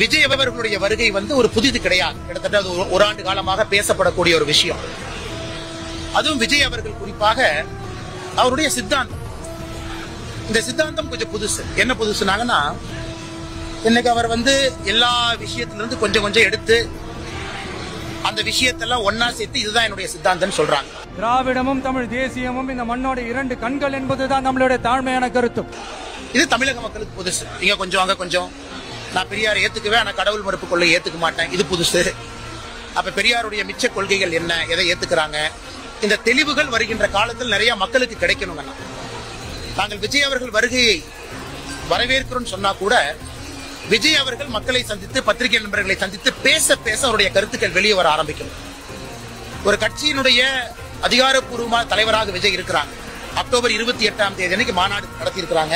விஜய் அவர்களுடைய வருகை ஒரு புதிது கிடையாது. கிட்டத்தட்ட அது ஒரு ஆண்டு காலமாக பேசப்படக்கூடிய ஒரு விஷயம். அதுவும் விஜய் அவர்கள் குறிப்பாக அவருடைய சித்தாந்தம், இந்த சித்தாந்தம் கொஞ்சம் புதுசு. என்ன புதுசுனாங்கன்னா, இன்னைக்கு அவர் எல்லா விஷயத்திலிருந்து கொஞ்சம் கொஞ்சம் எடுத்து அந்த விஷயத்தெல்லாம் ஒன்னா சேர்த்து இதுதான் என்னுடைய சித்தாந்தம் சொல்றாங்க. திராவிடமும் தமிழ் தேசியமும் இந்த மண்ணோட இரண்டு கண்கள் என்பதுதான் நம்மளுடைய தாழ்மையான கருத்தும். இது தமிழக மக்களுக்கு புதுசு. இங்க கொஞ்சம் அங்க கொஞ்சம். நான் பெரியார் ஏத்துக்குவேன், ஆனா கடவுள் மறுப்பு கொள்கை ஏத்துக்க மாட்டேன், இது புதுசு. அப்ப பெரியாருடைய மிச்ச கொள்கைகள் என்ன, எதை ஏத்துக்கிறாங்க, இந்த தெளிவுகள் வருகின்ற காலத்தில் நிறைய மக்களுக்கு கிடைக்கணும். நாங்கள் விஜய் அவர்கள் வருகையை வரவேற்கிறோம் சொன்னா கூட விஜய் அவர்கள் மக்களை சந்தித்து பத்திரிகை நண்பர்களை சந்தித்து பேச பேச அவருடைய கருத்துக்கள் வெளியே வர ஆரம்பிக்கும். ஒரு கட்சியினுடைய அதிகாரப்பூர்வமான தலைவராக விஜய் இருக்கிறாங்க. அக்டோபர் 28ஆம் தேதி அன்னைக்கு மாநாடு நடத்தி இருக்கிறாங்க.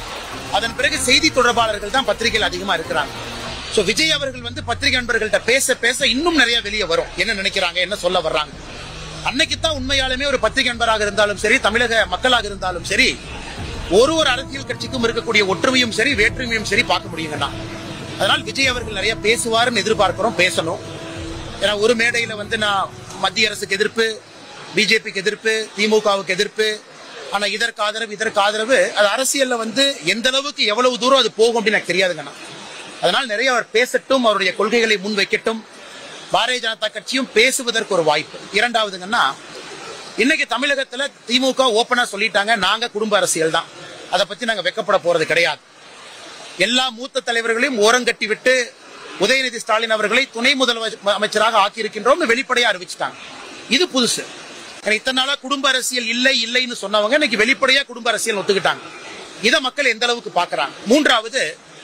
அதன் பிறகு செய்தி தொடர்பாளர்கள் தான் பத்திரிகைகள் அதிகமா இருக்கிறாங்க. சோ விஜய் அவர்கள் பத்திரிகை நண்பர்கள்ட்ட பேச பேச இன்னும் நிறைய வெளியே வரும். என்ன நினைக்கிறாங்க, என்ன சொல்ல வர்றாங்க. அன்னைக்கு தான் உண்மையாலுமே ஒரு பத்திரிகை நண்பராக இருந்தாலும் சரி, தமிழக மக்களாக இருந்தாலும் சரி, ஒரு அரசியல் கட்சிக்கும் இருக்கக்கூடிய ஒற்றுமையும் சரி வேற்றுமையும் சரி பார்க்க முடியுங்கண்ணா. அதனால் விஜய் அவர்கள் நிறைய பேசுவாருன்னு எதிர்பார்க்கிறோம், பேசணும். ஏன்னா ஒரு மேடையில நான் மத்திய அரசுக்கு எதிர்ப்பு, பிஜேபிக்கு எதிர்ப்பு, திமுகவுக்கு எதிர்ப்பு, ஆனா இதற்கு ஆதரவு அது அரசியல்ல எந்த அளவுக்கு எவ்வளவு தூரம் அது போகும் அப்படின்னு எனக்கு தெரியாதுங்கண்ணா. அதனால் நிறைய அவர் பேசட்டும், அவருடைய கொள்கைகளை முன் வைக்கட்டும். பாரதிய ஜனதா கட்சியும் பேசுவதற்கு ஒரு வாய்ப்பு. இரண்டாவதுங்கன்னா, இன்னைக்கு தமிழகத்துல திமுக ஓபனா சொல்லிட்டாங்க, நாங்க குடும்ப அரசியல் தான், அதை பத்தி நாங்க வெக்கப்பட போறது கிடையாது. எல்லா மூத்த தலைவர்களையும் ஓரங்கட்டி விட்டு உதயநிதி ஸ்டாலின் அவர்களை துணை முதலமைச்சராக ஆக்கியிருக்கின்றோம் வெளிப்படையா அறிவிச்சுட்டாங்க. இது புதுசு. இத்தனை நாளா குடும்ப அரசியல் இல்லைன்னு சொன்னவங்க இன்னைக்கு வெளிப்படையா குடும்ப அரசியல் ஒத்துக்கிட்டாங்க. இதை மக்கள் எந்த அளவுக்கு பாக்குறாங்க. மூன்றாவது,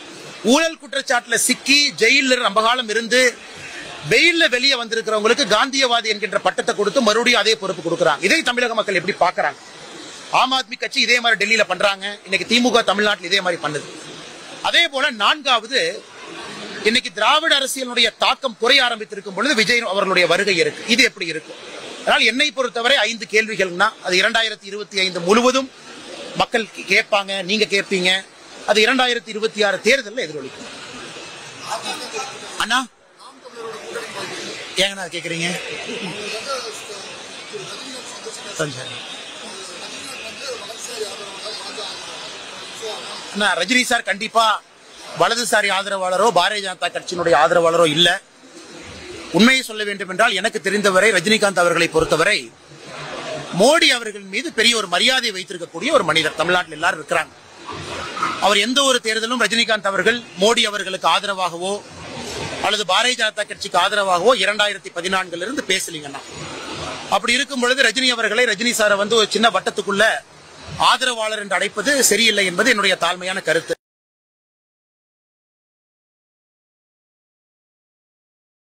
ஊழல் குற்றச்சாட்டுல சிக்கி ஜெயில ரொம்ப காலம் இருந்து வெயில்ல வெளியே வந்திருக்கிறவங்களுக்கு காந்தியவாதி என்கின்ற பட்டத்தை கொடுத்து மறுபடியும் அதே பொறுப்பு கொடுக்கறாங்க. இதை தமிழக மக்கள் எப்படி பாக்குறாங்க? ஆம் ஆத்மி கட்சி இதே மாதிரி டெல்லியில பண்றாங்க, இன்னைக்கு திமுக தமிழ்நாட்டில் இதே மாதிரி பண்ணுது. அதே போல நான்காவது, இன்னைக்கு திராவிட அரசியலுடைய தாக்கம் குறைய ஆரம்பித்திருக்கும் பொழுது விஜய் அவர்களுடைய வருகை இருக்கு. இது எப்படி இருக்கும்? அதனால் என்னை பொறுத்தவரை 5 கேள்விகள்னா, அது 2025 முழுவதும் மக்கள் கேட்பாங்க, நீங்க கேட்பீங்க. அது 2026 தேர்தலில் எதிரொலிக்கும். அண்ணா ஏங்கண்ணா கேக்குறீங்க? ரஜினி சார் கண்டிப்பா வலதுசாரி ஆதரவாளரோ பாரதிய ஜனதா கட்சியினுடைய ஆதரவாளரோ இல்ல. உண்மையை சொல்ல வேண்டும் என்றால், எனக்கு தெரிந்தவரை ரஜினிகாந்த் அவர்களை பொறுத்தவரை மோடி அவர்கள் மீது பெரிய ஒரு மரியாதை வைத்திருக்கக்கூடிய ஒரு மனிதர் தமிழ்நாட்டில் எல்லாரும் இருக்கிறாங்க. அவர் எந்த ஒரு தேர்தலும் ரஜினிகாந்த் அவர்கள் மோடி அவர்களுக்கு ஆதரவாகவோ அல்லது பாரதிய ஜனதா கட்சிக்கு ஆதரவாகவோ 2014 இருந்து பேசலீங்கன்னா. அப்படி இருக்கும் பொழுது ரஜினி சாரை ஒரு சின்ன வட்டத்துக்குள்ள ஆதரவாளர் என்று அழைப்பது சரியில்லை என்பது என்னுடைய தாழ்மையான கருத்து.